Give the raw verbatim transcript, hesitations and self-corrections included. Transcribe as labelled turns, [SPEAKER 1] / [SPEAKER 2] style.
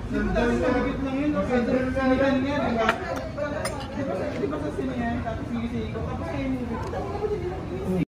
[SPEAKER 1] Di ba tapos nabigit lang yun? Sinihan niya, di ba? Di ba sa sinihan, tapos sige-sige ko, tapos kayo movie.